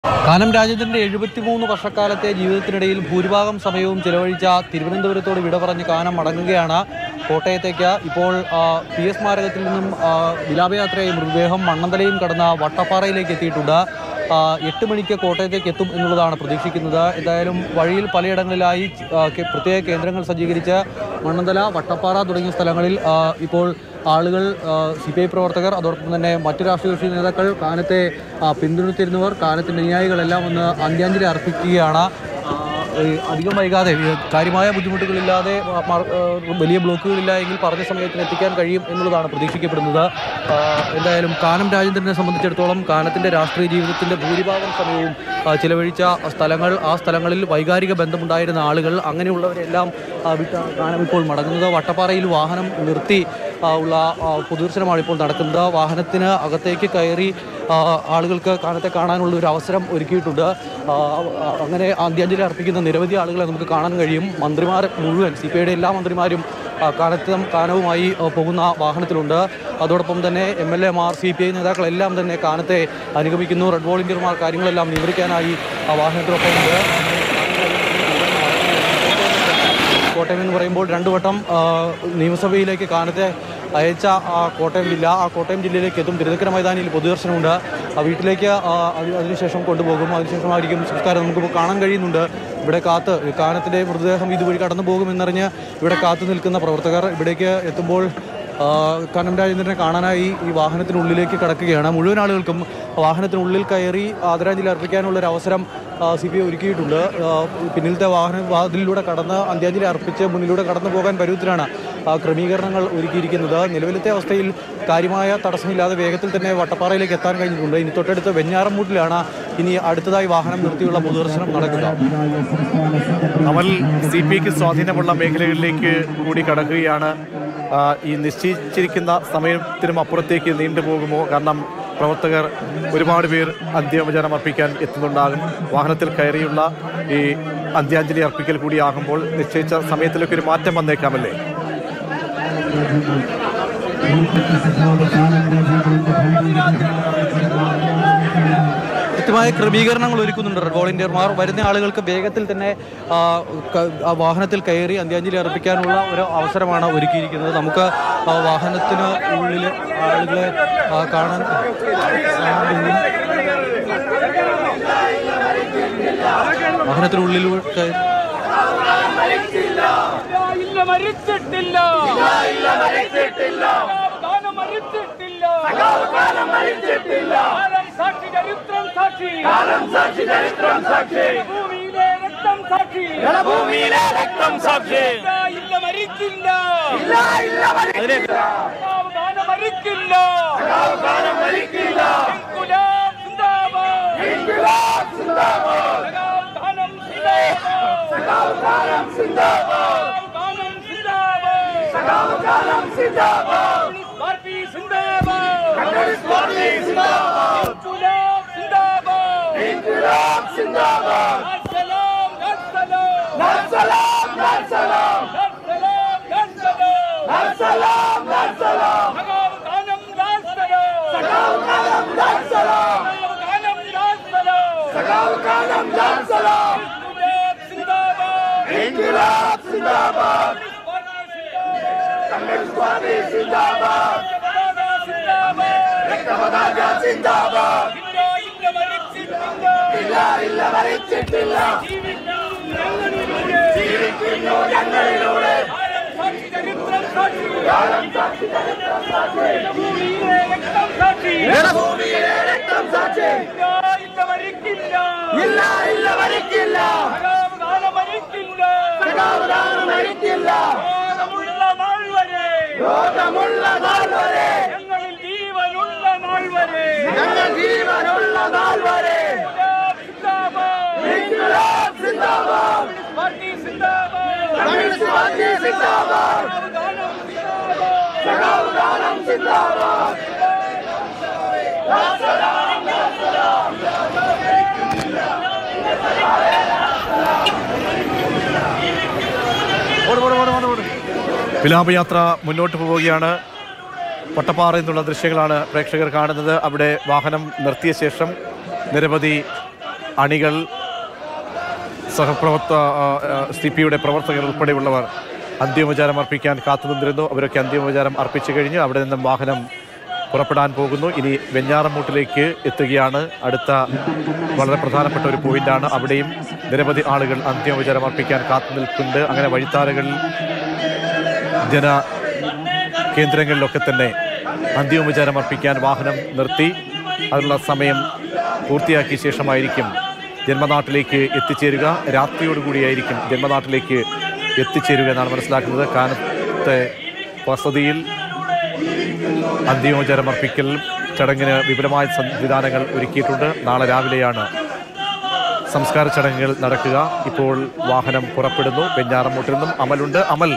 കാനം രാജേന്ദ്രൻ്റെ 73 വർഷക്കാലത്തെ ജീവിതത്തിനിടയിൽ ഭൂരിഭാഗം സമയവും ചെലവഴിച്ച തിരുവനന്തപുരത്തോട് വിട പറഞ്ഞ് കാനം മടങ്ങുകയാണ് കോട്ടയത്തേക്ക്. ഇപ്പോൾ PS സ്മാരകത്തിൽ നിന്നും വിലാപയാത്രയായി മൃതദേഹം മണ്ണന്തലയും കടന്ന വട്ടപ്പാറയിലേക്ക് എത്തിയിട്ടുണ്ട്. 8 മണിക്ക് കോട്ടയത്തേക്ക് എത്തും എന്നുള്ളതാണ് പ്രതീക്ഷിക്കുന്നത്. എന്തായാലും വഴിയിൽ പലയിടങ്ങളിലായി പ്രത്യേക കേന്ദ്രങ്ങൾ സജ്ജീകരിച്ച് മണ്ണന്തല, വട്ടപ്പാറ തുടങ്ങിയ സ്ഥലങ്ങളിൽ ഇപ്പോൾ ആളുകൾ, CPI പ്രവർത്തകർ, അതോടൊപ്പം തന്നെ മറ്റു രാഷ്ട്രീയ കക്ഷി നേതാക്കൾ, കാനത്തെ പിന്തുണച്ചിരുന്നവർ, കാനത്തിൻ്റെ അനുയായികളെല്ലാം ഒന്ന് അന്ത്യാഞ്ജലി അർപ്പിക്കുകയാണ്. അധികം വൈകാതെ കാര്യമായ ബുദ്ധിമുട്ടുകളില്ലാതെ വലിയ ബ്ലോക്കുകളില്ല എങ്കിൽ പറഞ്ഞ സമയത്തിന് എത്തിക്കാൻ കഴിയും എന്നുള്ളതാണ് പ്രതീക്ഷിക്കപ്പെടുന്നത്. എന്തായാലും കാനം രാജേന്ദ്രനെ സംബന്ധിച്ചിടത്തോളം കാനത്തിൻ്റെ രാഷ്ട്രീയ ജീവിതത്തിൻ്റെ ഭൂരിഭാഗം സമയവും ചിലവഴിച്ച സ്ഥലങ്ങൾ, ആ സ്ഥലങ്ങളിൽ വൈകാരിക ബന്ധമുണ്ടായിരുന്ന ആളുകൾ, അങ്ങനെയുള്ളവരെല്ലാം വിട്ടാണ് കാനം ഇപ്പോൾ മടങ്ങുന്നത്. വട്ടപ്പാറയിൽ വാഹനം നിർത്തി ഉള്ള പൊതുദർശനമാണ് ഇപ്പോൾ നടക്കുന്നത്. വാഹനത്തിന് അകത്തേക്ക് കയറി ആളുകൾക്ക് കാനത്തെ കാണാനുള്ള ഒരു അവസരം ഒരുക്കിയിട്ടുണ്ട്. അങ്ങനെ അന്ത്യാഞ്ജലി അർപ്പിക്കുന്ന നിരവധി ആളുകളെ നമുക്ക് കാണാൻ കഴിയും. മന്ത്രിമാർ മുഴുവൻ, CPIയുടെ എല്ലാ മന്ത്രിമാരും കാനവുമായി പോകുന്ന വാഹനത്തിലുണ്ട്. അതോടൊപ്പം തന്നെ MLA മാർ, CPI നേതാക്കളെല്ലാം തന്നെ കാനത്തെ അനുഗമിക്കുന്നു. റെഡ് വോളണ്ടിയർമാർ കാര്യങ്ങളെല്ലാം നിയന്ത്രിക്കാനായി വാഹനത്തിനൊപ്പമുണ്ട്. കോട്ടയം എന്ന് പറയുമ്പോൾ 2 വട്ടം നിയമസഭയിലേക്ക് കാനത്തെ അയച്ച കോട്ടയം ജില്ല, ആ കോട്ടയം ജില്ലയിലേക്ക് എത്തും. തിരുനക്കര മൈതാനിയിൽ പൊതുദർശനമുണ്ട്. വീട്ടിലേക്ക് അതിനുശേഷം കൊണ്ടുപോകും. അതിനുശേഷമായിരിക്കും സംസ്കാരം. നമുക്കിപ്പോൾ കാണാൻ കഴിയുന്നുണ്ട് ഇവിടെ കാനത്തിൻ്റെ മൃതദേഹം ഇതുവഴി കടന്നു പോകുമെന്നറിഞ്ഞ് ഇവിടെ കാത്തു നിൽക്കുന്ന പ്രവർത്തകർ ഇവിടേക്ക് എത്തുമ്പോൾ കാനം രാജേന്ദ്രനെ കാണാനായി ഈ വാഹനത്തിനുള്ളിലേക്ക് കടക്കുകയാണ്. മുഴുവൻ ആളുകൾക്കും വാഹനത്തിനുള്ളിൽ കയറി ആദരാഞ്ജലി അർപ്പിക്കാനുള്ളൊരു അവസരം CPI ഒരുക്കിയിട്ടുണ്ട്. പിന്നിലത്തെ വാതിലിലൂടെ കടന്ന് അന്ത്യാഞ്ജലി അർപ്പിച്ച് മുന്നിലൂടെ കടന്നു പോകാൻ പരുവത്തിലാണ് ക്രമീകരണങ്ങൾ ഒരുക്കിയിരിക്കുന്നത്. നിലവിലത്തെ അവസ്ഥയിൽ കാര്യമായ തടസ്സമില്ലാതെ വേഗത്തിൽ തന്നെ വട്ടപ്പാറയിലേക്ക് എത്താൻ കഴിഞ്ഞിട്ടുണ്ട്. ഇനി തൊട്ടടുത്ത് വെഞ്ഞാറമൂട്ടിലാണ് ഇനി അടുത്തതായി വാഹനം നിർത്തിയുള്ള പൊതുദർശനം നടക്കുക. അമൽ, CPIക്ക് സ്വാധീനമുള്ള മേഖലകളിലേക്ക് കൂടി കടക്കുകയാണ്. ഈ നിശ്ചയിച്ചിരിക്കുന്ന സമയത്തിനും അപ്പുറത്തേക്ക് നീണ്ടുപോകുമോ? കാരണം പ്രവർത്തകർ ഒരുപാട് പേർ അന്ത്യോപചാരം അർപ്പിക്കാൻ എത്തുന്നുണ്ടാകും. വാഹനത്തിൽ കയറിയുള്ള ഈ അന്ത്യാഞ്ജലി അർപ്പിക്കൽ കൂടിയാകുമ്പോൾ നിശ്ചയിച്ച സമയത്തിലൊക്കെ ഒരു മാറ്റം വന്നേക്കാമല്ലേ? കൃത്യമായ ക്രമീകരണങ്ങൾ ഒരുക്കുന്നുണ്ട് റെഡ് വോളണ്ടിയർമാർ. വരുന്ന ആളുകൾക്ക് വേഗത്തിൽ തന്നെ വാഹനത്തിൽ കയറി അന്ത്യാഞ്ജലി അർപ്പിക്കാനുള്ള ഒരു അവസരമാണ് ഒരുക്കിയിരിക്കുന്നത്. നമുക്ക് വാഹനത്തിന് ഉള്ളിൽ ആളുകളെ കാണാൻ വാഹനത്തിനുള്ളിലൂടെ വിലാപയാത്ര മുന്നോട്ട് പോവുകയാണ്. വട്ടപ്പാറയിൽ നിന്നുള്ള ദൃശ്യങ്ങളാണ് പ്രേക്ഷകർ കാണുന്നത്. അവിടെ വാഹനം നിർത്തിയ ശേഷം നിരവധി അണികൾ CPയുടെ പ്രവർത്തകർ ഉൾപ്പെടെയുള്ളവർ അന്തിമോപചാരം അർപ്പിക്കാൻ കാത്തുനിന്നിരുന്നു. അവരൊക്കെ അന്തിമോപചാരം അർപ്പിച്ചു കഴിഞ്ഞു. അവിടെ നിന്നും വാഹനം പുറപ്പെടാൻ പോകുന്നു. ഇനി വെഞ്ഞാറമൂട്ടിലേക്ക് എത്തുകയാണ്. അടുത്ത വളരെ പ്രധാനപ്പെട്ട ഒരു പോയിന്റാണ്. അവിടെയും നിരവധി ആളുകൾ അന്തിമോപചാരം അർപ്പിക്കാൻ കാത്തു നിൽക്കുന്നുണ്ട്. അങ്ങനെ വഴിത്താരകളിൽ ജന കേന്ദ്രങ്ങളിലൊക്കെ തന്നെ അന്തിമോപചാരം അർപ്പിക്കാൻ വാഹനം നിർത്തി. അതിനുള്ള സമയം പൂർത്തിയാക്കിയ ശേഷമായിരിക്കും ജന്മനാട്ടിലേക്ക് എത്തിച്ചേരുക. രാത്രിയോടുകൂടിയായിരിക്കും ജന്മനാട്ടിലേക്ക് എത്തിച്ചേരുക എന്നാണ് മനസ്സിലാക്കുന്നത്. കാനത്തെ വസതിയിൽ അന്തിമോപചാരം അർപ്പിക്കൽ ചടങ്ങിന് വിപുലമായ സംവിധാനങ്ങൾ ഒരുക്കിയിട്ടുണ്ട്. നാളെ രാവിലെയാണ് സംസ്കാര ചടങ്ങുകൾ നടക്കുക. ഇപ്പോൾ വാഹനം പുറപ്പെടുന്നു. വെഞ്ഞാറമൂട്ടിൽ നിന്നും അമലുണ്ട്. അമൽ,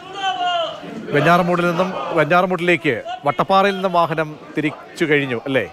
വെഞ്ഞാറമൂട്ടിലേക്ക് വട്ടപ്പാറയിൽ നിന്നും വാഹനം തിരിച്ചു കഴിഞ്ഞു അല്ലേ?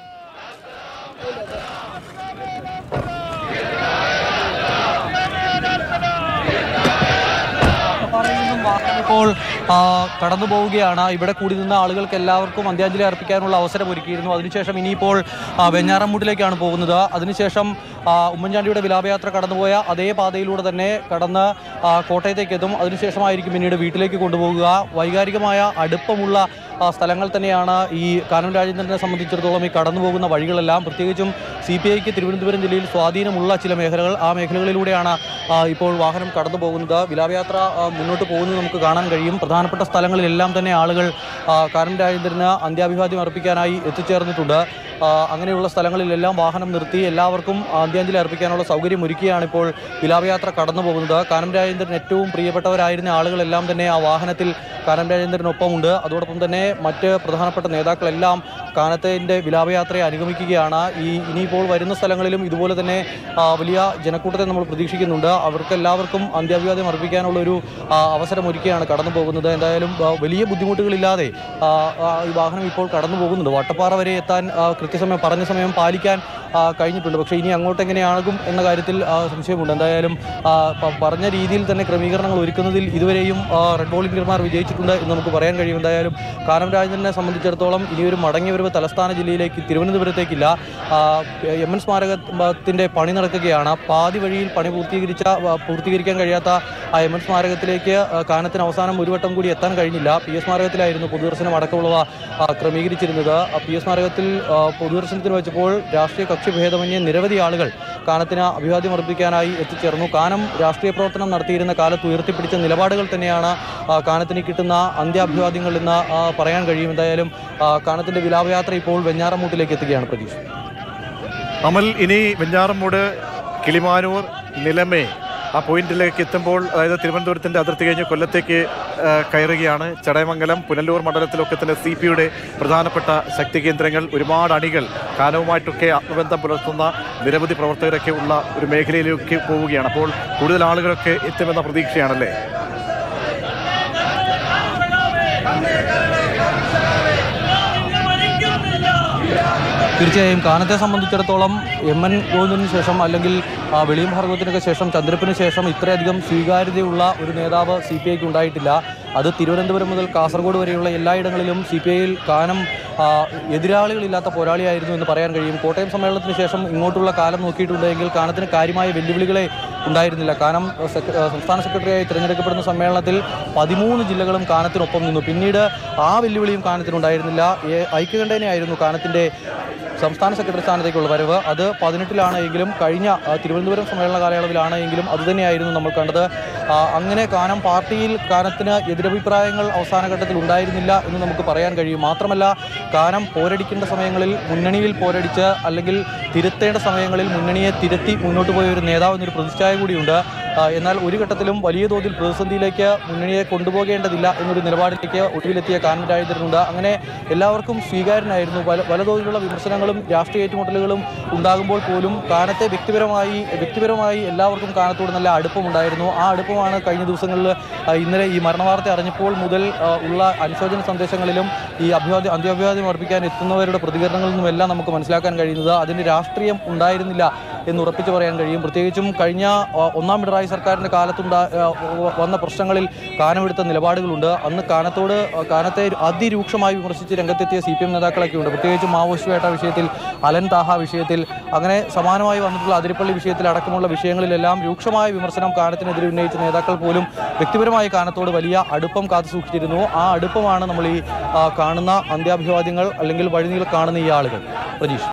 ഇപ്പോൾ കടന്നു പോവുകയാണ്. ഇവിടെ കൂടി നിന്ന ആളുകൾക്ക് എല്ലാവർക്കും അന്ത്യാഞ്ജലി അർപ്പിക്കാനുള്ള അവസരം ഒരുക്കിയിരുന്നു. അതിനുശേഷം ഇനിയിപ്പോൾ വെഞ്ഞാറമൂട്ടിലേക്കാണ് പോകുന്നത്. അതിനുശേഷം ഉമ്മൻചാണ്ടിയുടെ വിലാപയാത്ര കടന്നുപോയ അതേ പാതയിലൂടെ തന്നെ കടന്ന് കോട്ടയത്തേക്ക് എത്തും. അതിനുശേഷമായിരിക്കും പിന്നീട് വീട്ടിലേക്ക് കൊണ്ടുപോകുക. വൈകാരികമായ അടുപ്പമുള്ള സ്ഥലങ്ങൾ തന്നെയാണ് ഈ കാനം രാജേന്ദ്രനെ സംബന്ധിച്ചിടത്തോളം ഈ കടന്നു പോകുന്ന വഴികളെല്ലാം. പ്രത്യേകിച്ചും CPIക്ക് തിരുവനന്തപുരം ജില്ലയിൽ സ്വാധീനമുള്ള ചില മേഖലകൾ, ആ മേഖലകളിലൂടെയാണ് ഇപ്പോൾ വാഹനം കടന്നു പോകുന്നത്. വിലാപയാത്ര മുന്നോട്ട് പോകുന്നത് നമുക്ക് കാണാൻ കഴിയും. പ്രധാനപ്പെട്ട സ്ഥലങ്ങളിലെല്ലാം തന്നെ ആളുകൾ കാനം രാജേന്ദ്രന് അന്ത്യാഭിവാദ്യം അർപ്പിക്കാനായി എത്തിച്ചേർന്നിട്ടുണ്ട്. അങ്ങനെയുള്ള സ്ഥലങ്ങളിലെല്ലാം വാഹനം നിർത്തി എല്ലാവർക്കും അന്ത്യാഞ്ജലി അർപ്പിക്കാനുള്ള സൗകര്യം ഒരുക്കിയാണ് ഇപ്പോൾ വിലാപയാത്ര കടന്നു പോകുന്നത്. കാനം രാജേന്ദ്രൻ ഏറ്റവും പ്രിയപ്പെട്ടവരായിരുന്ന ആളുകളെല്ലാം തന്നെ ആ വാഹനത്തിൽ കാനം രാജേന്ദ്രനൊപ്പമുണ്ട്. അതോടൊപ്പം തന്നെ മറ്റ് പ്രധാനപ്പെട്ട നേതാക്കളെല്ലാം കാനത്തിൻ്റെ വിലാപയാത്രയെ അനുഗമിക്കുകയാണ്. ഇനിയിപ്പോൾ വരുന്ന സ്ഥലങ്ങളിലും ഇതുപോലെ തന്നെ വലിയ ജനക്കൂട്ടത്തെ നമ്മൾ പ്രതീക്ഷിക്കുന്നുണ്ട്. അവർക്കെല്ലാവർക്കും അന്ത്യാഭിവാദ്യം അർപ്പിക്കാനുള്ളൊരു അവസരം ഒരുക്കിയാണ് കടന്നു പോകുന്നത്. എന്തായാലും വലിയ ബുദ്ധിമുട്ടുകളില്ലാതെ ഈ വാഹനം ഇപ്പോൾ കടന്നു പോകുന്നുണ്ട്. വട്ടപ്പാറ വരെ എത്താൻ കൃത്യസമയം പറഞ്ഞ സമയം പാലിക്കാൻ കഴിഞ്ഞിട്ടുണ്ട്. പക്ഷേ ഇനി അങ്ങോട്ട് എങ്ങനെയാകും എന്ന കാര്യത്തിൽ സംശയമുണ്ട്. എന്തായാലും പറഞ്ഞ രീതിയിൽ തന്നെ ക്രമീകരണങ്ങൾ ഒരുക്കുന്നതിൽ ഇതുവരെയും റെഡ് വോളണ്ടിയർമാർ വിജയിച്ചിട്ടുണ്ട് എന്ന് നമുക്ക് പറയാൻ കഴിയും. എന്തായാലും കാനം രാജേന്ദ്രനെ സംബന്ധിച്ചിടത്തോളം ഇനിയൊരു മടങ്ങിവരവ് തലസ്ഥാന ജില്ലയിലേക്ക് തിരുവനന്തപുരത്തേക്കില്ല. MN സ്മാരകത്തിൻ്റെ പണി നടക്കുകയാണ്. പാതി വഴിയിൽ പണി പൂർത്തീകരിക്കാൻ കഴിയാത്ത ആ MN സ്മാരകത്തിലേക്ക് കാനത്തിന് അവസാനം ഒരു വട്ടം കൂടി എത്താൻ കഴിഞ്ഞില്ല. PS സ്മാരകത്തിലായിരുന്നു പൊതുദർശനം അടക്കമുള്ളവ ക്രമീകരിച്ചിരുന്നത്. PS സ്മാരകത്തിൽ പൊതുദർശനത്തിന് വെച്ചപ്പോൾ രാഷ്ട്രീയ കക്ഷി ഭേദമന്യേ നിരവധി ആളുകൾ കാനത്തിന് അഭിവാദ്യം അർപ്പിക്കാനായി എത്തിച്ചേർന്നു. കാനം രാഷ്ട്രീയ പ്രവർത്തനം നടത്തിയിരുന്ന കാലത്ത് ഉയർത്തിപ്പിടിച്ച നിലപാടുകൾ തന്നെയാണ് കാനത്തിന് കിട്ടുന്ന അന്ത്യാഭിവാദ്യങ്ങൾ എന്ന് പറയാൻ കഴിയും. എന്തായാലും കാനത്തിൻ്റെ വിലാപയാത്ര ഇപ്പോൾ വെഞ്ഞാറമൂട്ടിലേക്ക് എത്തുകയാണ്. പ്രതീക്ഷ അമൽ, ഇനി വെഞ്ഞാറമൂട്, കിളിമാനൂർ, നിലമേ ആ പോയിന്റിലേക്ക് എത്തുമ്പോൾ, അതായത് തിരുവനന്തപുരത്തിൻ്റെ അതിർത്തി കഴിഞ്ഞ് കൊല്ലത്തേക്ക് കയറുകയാണ്. ചടയമംഗലം, പുനലൂർ മണ്ഡലത്തിലൊക്കെ തന്നെ CPയുടെ പ്രധാനപ്പെട്ട ശക്തി കേന്ദ്രങ്ങൾ, ഒരുപാട് അണികൾ, കാനവുമായിട്ടൊക്കെ ആത്മബന്ധം പുലർത്തുന്ന നിരവധി പ്രവർത്തകരൊക്കെ ഉള്ള ഒരു മേഖലയിലേക്ക് പോവുകയാണ്. അപ്പോൾ കൂടുതൽ ആളുകളൊക്കെ എത്തുമെന്ന പ്രതീക്ഷയാണല്ലേ? തീർച്ചയായും കാനത്തെ സംബന്ധിച്ചിടത്തോളം MN ഗോവിന്ദന് ശേഷം അല്ലെങ്കിൽ വെളിയം ഭാർഗവത്തിനൊക്കെ ശേഷം ചന്ദ്രപ്പിന് ശേഷം ഇത്രയധികം സ്വീകാര്യതയുള്ള ഒരു നേതാവ് CPIക്ക് ഉണ്ടായിട്ടില്ല. അത് തിരുവനന്തപുരം മുതൽ കാസർഗോഡ് വരെയുള്ള എല്ലായിടങ്ങളിലും CPIയിൽ കാനം എതിരാളികളില്ലാത്ത പോരാളിയായിരുന്നു എന്ന് പറയാൻ കഴിയും. കോട്ടയം സമ്മേളനത്തിന് ശേഷം ഇങ്ങോട്ടുള്ള കാലം നോക്കിയിട്ടുണ്ടെങ്കിൽ കാനത്തിന് കാര്യമായ വെല്ലുവിളികളെ ഉണ്ടായിരുന്നില്ല. കാനം സംസ്ഥാന സെക്രട്ടറിയായി തിരഞ്ഞെടുക്കപ്പെടുന്ന സമ്മേളനത്തിൽ 13 ജില്ലകളും കാനത്തിനൊപ്പം നിന്നു. പിന്നീട് ആ വെല്ലുവിളിയും കാനത്തിനുണ്ടായിരുന്നില്ല. ഐക്യകണ്ഠേനയായിരുന്നു കാനത്തിൻ്റെ സംസ്ഥാന സെക്രട്ടറി സ്ഥാനത്തേക്കുള്ള വരവ്. അത് 18-ലാണ് എങ്കിലും കഴിഞ്ഞ തിരുവനന്തപുരം സമ്മേളന കാലയളവിലാണ് എങ്കിലും അതുതന്നെയായിരുന്നു നമ്മൾ കണ്ടത്. അങ്ങനെ കാനം പാർട്ടിയിൽ കാനത്തിന് എതിരഭിപ്രായങ്ങൾ അവസാന ഘട്ടത്തിൽ ഉണ്ടായിരുന്നില്ല എന്ന് നമുക്ക് പറയാൻ കഴിയും. മാത്രമല്ല, കാനം പോരടിക്കേണ്ട സമയങ്ങളിൽ മുന്നണിയിൽ പോരടിച്ച് അല്ലെങ്കിൽ തിരുത്തേണ്ട സമയങ്ങളിൽ മുന്നണിയെ തിരുത്തി മുന്നോട്ട് പോയ ഒരു നേതാവ് എന്നൊരു പ്രതിച്ഛായ കൂടിയുണ്ട്. എന്നാൽ ഒരു ഘട്ടത്തിലും വലിയ തോതിൽ പ്രതിസന്ധിയിലേക്ക് മുന്നണിയെ കൊണ്ടുപോകേണ്ടതില്ല എന്നൊരു നിലപാടിലേക്ക് ഒടുവിലെത്തിയ കാനം രാജേന്ദ്രനുണ്ട്. അങ്ങനെ എല്ലാവർക്കും സ്വീകാര്യനായിരുന്നു. പലതോതിലുള്ള വിമർശനങ്ങളും രാഷ്ട്രീയ ഏറ്റുമുട്ടലുകളും ഉണ്ടാകുമ്പോൾ പോലും കാനത്തെ വ്യക്തിപരമായി എല്ലാവർക്കും കാനത്തോട് നല്ല അടുപ്പമുണ്ടായിരുന്നു. ആ അടുപ്പമാണ് കഴിഞ്ഞ ദിവസങ്ങളിൽ ഇന്നലെ ഈ മരണവാർത്ത അറിഞ്ഞപ്പോൾ മുതൽ ഉള്ള അനുശോചന സന്ദേശങ്ങളിലും ഈ അന്ത്യാഭിവാദ്യം അർപ്പിക്കാൻ എത്തുന്നവരുടെ പ്രതികരണങ്ങളിൽ നിന്നുമെല്ലാം നമുക്ക് മനസ്സിലാക്കാൻ കഴിയുന്നത്. അതിന് രാഷ്ട്രീയം ഉണ്ടായിരുന്നില്ല എന്ന് ഉറപ്പിച്ചു പറയാൻ കഴിയും. പ്രത്യേകിച്ചും കഴിഞ്ഞ ഒന്നാം പിണറായി സർക്കാരിൻ്റെ വന്ന പ്രശ്നങ്ങളിൽ കാനമെടുത്ത നിലപാടുകളുണ്ട്. അന്ന് കാനത്തെ അതിരൂക്ഷമായി വിമർശിച്ച് രംഗത്തെത്തിയ CPM നേതാക്കളൊക്കെ ഉണ്ട്. പ്രത്യേകിച്ചും മാവോയിസ്റ്റ് വേട്ട വിഷയത്തിൽ, അലൻ താഹ വിഷയത്തിൽ, അങ്ങനെ സമാനമായി വന്നിട്ടുള്ള അതിരപ്പള്ളി വിഷയത്തിൽ അടക്കമുള്ള വിഷയങ്ങളിലെല്ലാം രൂക്ഷമായ വിമർശനം കാനത്തിനെതിരെ ഉന്നയിച്ച നേതാക്കൾ പോലും വ്യക്തിപരമായി കാനത്തോട് വലിയ അടുപ്പം കാത്തുസൂക്ഷിച്ചിരുന്നു. ആ അടുപ്പമാണ് നമ്മൾ ഈ കാണുന്ന അന്ത്യാഭിവാദ്യങ്ങൾ അല്ലെങ്കിൽ വഴിനീള കാണുന്ന ഈ ആളുകൾ. പ്രജീഷ്.